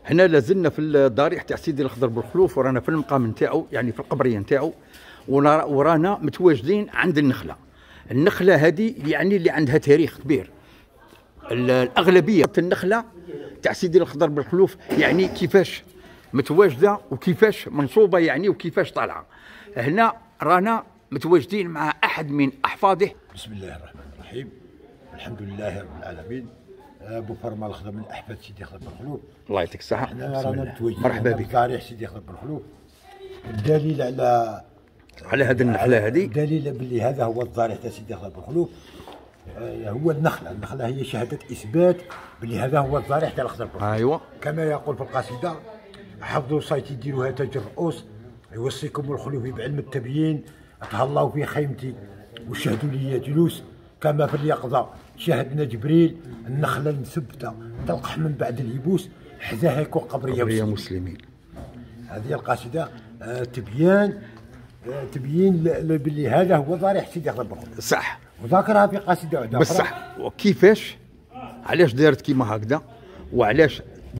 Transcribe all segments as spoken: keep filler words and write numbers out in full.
حنا لازلنا في الضريح تاع سيدي الخضر بالخلوف، ورانا في المقام نتاعو يعني في القبريه نتاعو، ورانا متواجدين عند النخله. النخله هذه يعني اللي عندها تاريخ كبير. الاغلبيه النخله تاع سيدي الخضر بالخلوف يعني كيفاش متواجده وكيفاش منصوبه يعني وكيفاش طالعه. هنا رانا متواجدين مع احد من احفاده. بسم الله الرحمن الرحيم، الحمد لله رب العالمين. ابو فرما الخضر من احفاد سيدي الخضر بالخلوف. الله يعطيك الصحه. احنا رانا متواجدين مرحبا بك. ضريح سيدي الخضر بالخلوف. الدليل على على هذه النخله هذه، دليل باللي هذا هو الضريح تاع سيدي الخضر بالخلوف. هو النخله، النخله هي شهاده اثبات باللي هذا هو الضريح تاع الخضر بالخلوف. ايوه كما يقول في القصيده: حفظوا صيتي ديروها تاج الرؤوس، يوصيكم الخلوف بعلم التبيين، اتهلاو في خيمتي وشهدوا لي جلوس، كما في اليقظه شاهدنا جبريل، النخله المثبته تلقح من بعد اليبوس، حذاها يكون قبريه مسلمين. مسلمين. هذه القصيده آه تبيان آه تبيين باللي هذا هو ضريح سيدي الخضر بالخلوف. صح. وذاكرها في قصيده واحده بصح. وكيفاش علاش دارت كيما هكذا، وعلاش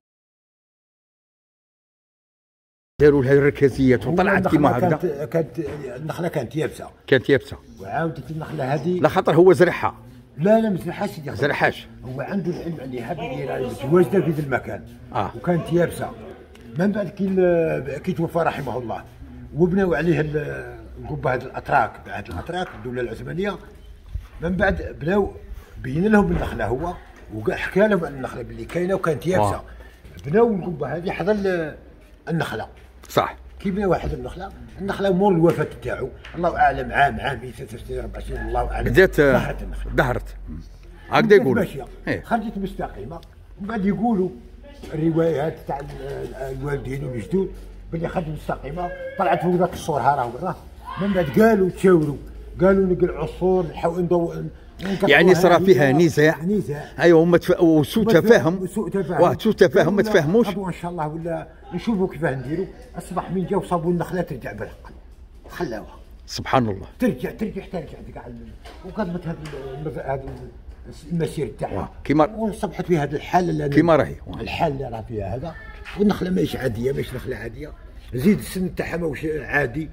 داروا لها الركازيات وطلعت كيما هكذا؟ كانت كانت النخله كانت يابسه، كانت يابسه، وعاودت النخله هذه لا خاطر هو زرعها. لا لا ما زرعهاش سيدي الخضر، زرعهاش، هو عنده العلم عليها باللي متواجده في ذا المكان. اه وكانت يابسه. من بعد كي كي توفى رحمه الله وبناو عليه القبه هذه الاتراك، بعد الاتراك الدوله العثمانيه، من بعد بناو بين لهم النخله هو، وحكى لهم عن النخله باللي كاينه وكانت يابسه. آه. بناو القبه هذه حدا النخله. صح. كي بنا واحد النخله، النخله مور الوفاه تاعو الله اعلم عام عامين ثلاثة وستين أربعة وعشرين الله اعلم بدات ظهرت النخله، ظهرت هكذا يقولوا ماشيه. إيه؟ خرجت مستقيمه. ومن بعد يقولوا الروايات تاع الوالدين والجدود باللي خرجت مستقيمه، طلعت فوق ذاك الصور ها راه راه. من بعد قالوا تشاوروا، قالوا نقلعوا الصور نحاول نضوء، يعني صرا فيها نزاع. نزاع ايوه، هم تف... وسوء تفاهم. وسوء تفاهم. واه سوء تفاهم ما تفاهموش. ان شاء الله ولا نشوفوا كيفاه نديروا. اصبح من جاو صابوا النخله ترجع بالحق، خلاوها. سبحان الله. ترجع ترجع ترجع كاع. وقدمت هذا هذا المسير تاعها كيما وصبحت في هذا الحال كيما راهي. الحال اللي راه فيها هذا. والنخله ماهيش عاديه، ماهيش نخله عاديه. زيد السن تاعها ماهوش عادي.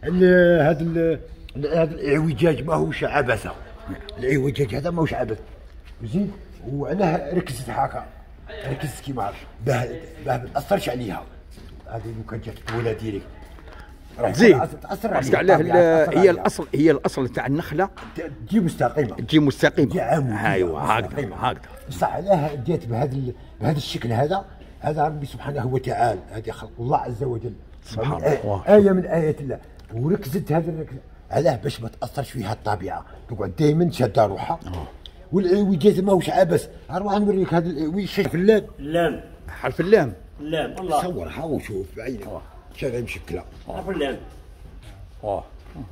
هذا هذا الاعوجاج ماهوش عبثه. الاعوجاج هذا ماهوش عبث. زيد وعلاه ركزت هكا، ركزت كيما باه باه ما تاثرش عليها. هذه لو كان جات طويله ديريكت زين تاثر عليها. علاه هي الاصل، هي الاصل تاع النخله تجي مستقيمه، تجي مستقيمه. ايوه هكذا هكذا. بصح علاه جات بهذا بهذا الشكل هذا. هذا ربي سبحانه وتعالى، هذه خلق الله عز وجل سبحان الله، آية من آيات الله. وركزت هذا الركز علاه باش ما تاثرش فيها الطبيعه، تقعد دائما شاده روحها. والاعوجاج ماهوش عبث. نروح نوريك هذا الاعوجاج في اللام. اللام حرف اللام. اللام الله صورها وشوف بعينك شغل مشكله. حرف اللام. اه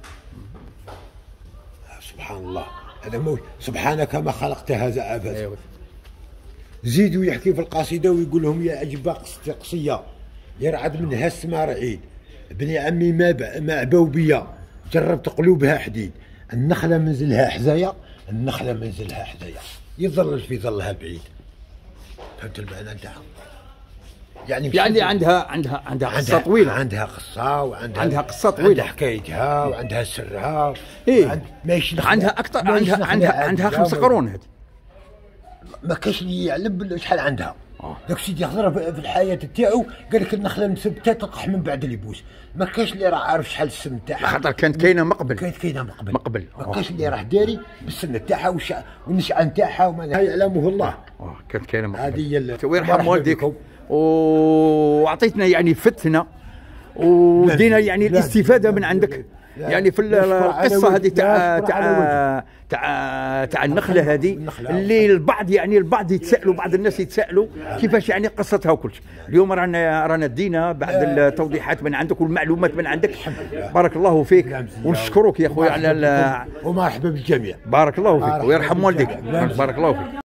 سبحان الله. هذا مو سبحانك ما خلقت هذا عبث. ايوه. زيدوا يحكي في القصيده ويقول لهم: يا عجبا قصيه يرعد منها السما رعيد، ابن عمي ما ما عباو بيا، جربت قلوبها حديد، النخله منزلها حزايه، النخله منزلها حزايه، يظلل في ظلها بعيد. فهمت المعنى نتاعها؟ يعني يعني عندها عندها عندها قصه طويله. عندها قصه وعندها عندها قصه طويله، عندها حكايتها وعندها سرها. ايه وعند... ماشي عندها اكثر، عندها عندها عندها خمس قرون. هذه ما كاش اللي يعلم شحال عندها. آه. داك سيدي خضر في الحياه تاعو قال لك النخله مثبته تلقح من بعد اليبوس. ما كاش اللي راه عارف شحال السن تاعها، خاطر كانت كاينه مقبل. كانت كاينه مقبل مقبل. ما كاش اللي راه داري بالسن تاعها والنشأه تاعها وما يعلمه الله. اه كانت كاينه مقبل. هذه هي ويرحم والديك. وعطيتنا يعني فتنا ودينا يعني الاستفاده من عندك. يعني في القصه هذه تاع تاع تاع تاع النخله هذه اللي البعض يعني البعض يتسالوا، بعض الناس يتسالوا كيفاش يعني قصتها وكل شيء. اليوم رانا رانا دينا بعض التوضيحات من عندك والمعلومات من عندك. بارك الله فيك ونشكرك يا خويا على ومرحبا بالجميع. بارك الله فيك ويرحم والديك. بارك الله فيك.